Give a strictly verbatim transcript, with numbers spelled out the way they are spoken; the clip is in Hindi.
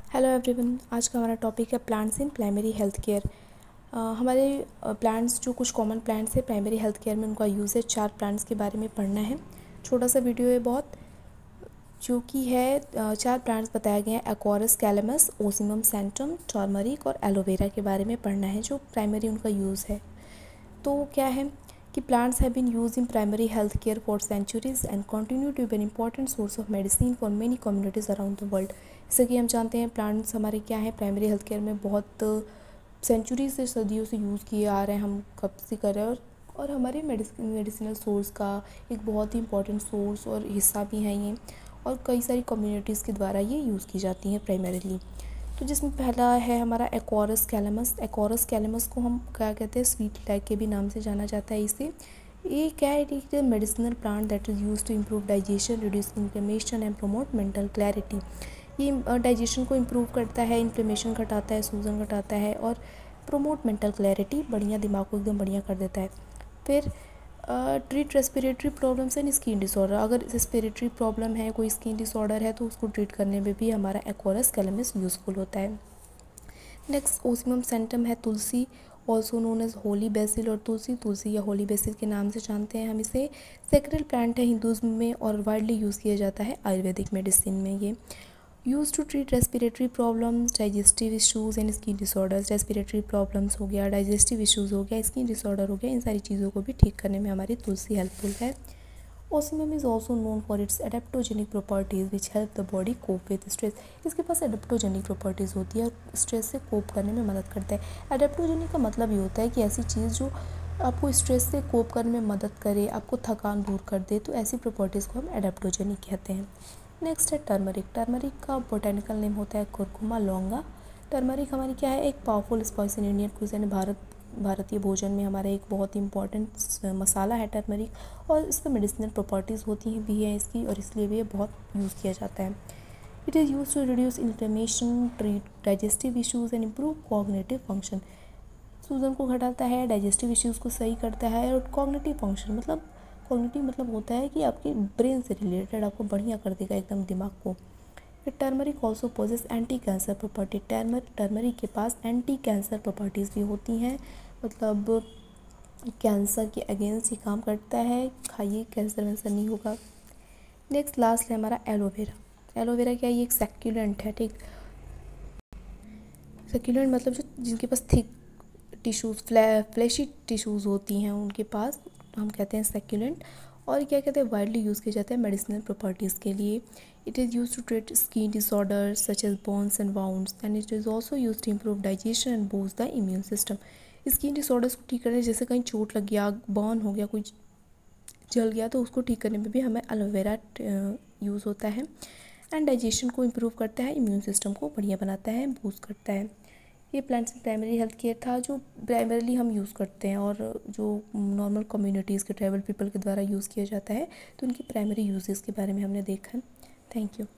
हेलो एवरीवन, आज का हमारा टॉपिक है plants in primary health care. हमारे प्लांट्स जो कुछ कॉमन प्लांट्स है प्राइमरी हेल्थ केयर में, उनका यूज़ है। चार प्लांट्स के बारे में पढ़ना है। छोटा सा वीडियो है बहुत, जो कि है अ, चार प्लांट्स बताए गए हैं। Acorus calamus, ocimum sanctum, turmeric और एलोवेरा के बारे में पढ़ना है, जो प्राइमरी उनका यूज़ है। तो क्या है कि plants have been use in primary health care for centuries and continue to be an important source of medicine for many communities around the world. जैसे कि हम जानते हैं प्लांट्स हमारे क्या है प्राइमरी हेल्थ केयर में बहुत सेंचुरी से सदियों से यूज़ किए आ रहे हैं, हम कब से कर रहे हैं। और और हमारे मेडिसिन मेडिसिनल सोर्स का एक बहुत ही इंपॉर्टेंट सोर्स और हिस्सा भी है ये, और कई सारी कम्युनिटीज़ के द्वारा ये यूज़ की जाती हैं प्राइमरीली। तो जिसमें पहला है हमारा एकोरस कैलेमस। एकोरस कैलेमस को हम क्या कहते हैं, स्वीट फ्लैग के भी नाम से जाना जाता है इसे। ये क्या है, it is medicinal plant that is use to improve digestion, reduce inflammation and promote mental clarity. ये डाइजेशन को इम्प्रूव करता है, इन्फ्लेमेशन घटाता है, सूजन घटाता है और प्रमोट मेंटल क्लैरिटी, बढ़िया दिमाग को एकदम बढ़िया कर देता है। फिर treat respiratory problems and skin disorder. अगर रेस्पिरेटरी प्रॉब्लम है, कोई स्किन डिसऑर्डर है, तो उसको ट्रीट करने में भी हमारा एकोरस कैलेमस यूज़फुल होता है। नेक्स्ट ओसिमम सेंटम है tulsi, also known as holy basil, और तुलसी तुलसी या होली बेसिल के नाम से जानते हैं हम इसे। सेक्रेल प्लांट है हिंदुज़्म में और वाइडली यूज़ किया जाता है आयुर्वेदिक मेडिसिन में। ये use to treat respiratory problems, digestive issues and skin disorders. Respiratory problems हो गया, डाइजेस्टिव इशूज़ हो गया, स्किन डिसऑर्डर हो गया, इन सारी चीज़ों को भी ठीक करने में हमारी तुलसी हेल्पफुल है। Ocimum is also known for its adaptogenic properties which help the body cope with stress. इसके पास एडेप्टोजेनिक प्रॉपर्टीज़ होती है और स्ट्रेस से कोप करने में मदद करता है। एडेप्टोजेनिक का मतलब ये होता है कि ऐसी चीज़ जो आपको स्ट्रेस से कोप करने में मदद करे, आपको थकान दूर कर दे, तो ऐसी प्रॉपर्टीज़ को हम एडेप्टोजेनिक कहते हैं। नेक्स्ट है टर्मरिक। टर्मरिक का बोटेनिकल नेम होता है कुरकुमा लौंगा। टर्मरिक हमारी क्या है, एक powerful spice in Indian cuisine. Bharat भारतीय भोजन में हमारा एक बहुत ही इंपॉर्टेंट मसाला है टर्मरिक, और इसमें मेडिसिनल प्रॉपर्टीज़ होती हैं भी है इसकी, और इसलिए भी ये बहुत यूज़ किया जाता है। It is use to reduce inflammation, treat digestive issues and improve cognitive function. सूजन को घटाता है, डाइजेस्टिव इश्यूज़ को सही करता है, और कॉग्निटिव फंक्शन मतलब कॉग्निटिव मतलब होता है कि आपके ब्रेन से रिलेटेड, आपको बढ़िया कर देगा एकदम दिमाग को। Turmeric also possess anti cancer property. टर्मर टर्मरिक के पास एंटी कैंसर प्रॉपर्टीज़ भी होती हैं, मतलब कैंसर के अगेंस्ट ये काम करता है। खाइए, कैंसर वैंसर नहीं होगा। नेक्स्ट लास्ट है हमारा एलोवेरा। एलोवेरा क्या है, ये एक सेक्युलेंट है, ठीक। सेक्युलेंट मतलब जो जिनके पास थिक टिश्यूज़, फ्लै फ्लैशी टिश्यूज़ होती हैं उनके पास, हम कहते हैं सेक्युलेंट। और क्या कहते हैं, वाइडली यूज़ किया जाता है मेडिसिनल प्रॉपर्टीज़ के लिए। It is use to treat skin disorders such as burns and wounds, and it is also use to improve digestion and boost the immune system. Skin disorders को ठीक करने, जैसे कहीं चोट लग गया, बर्न हो गया, कोई जल गया, तो उसको ठीक करने में भी हमें एलोवेरा यूज़ होता है। एंड डाइजेशन को इम्प्रूव करता है, इम्यून सिस्टम को बढ़िया बनाता है, बूस्ट करता है। ये plants in primary health care था, जो प्राइमरीली हम यूज़ करते हैं, और जो नॉर्मल कम्युनिटीज़ के ट्राइबल पीपल के द्वारा यूज़ किया जाता है, तो उनकी प्राइमरी यूजेस के बारे में हमने देखा। Thank you.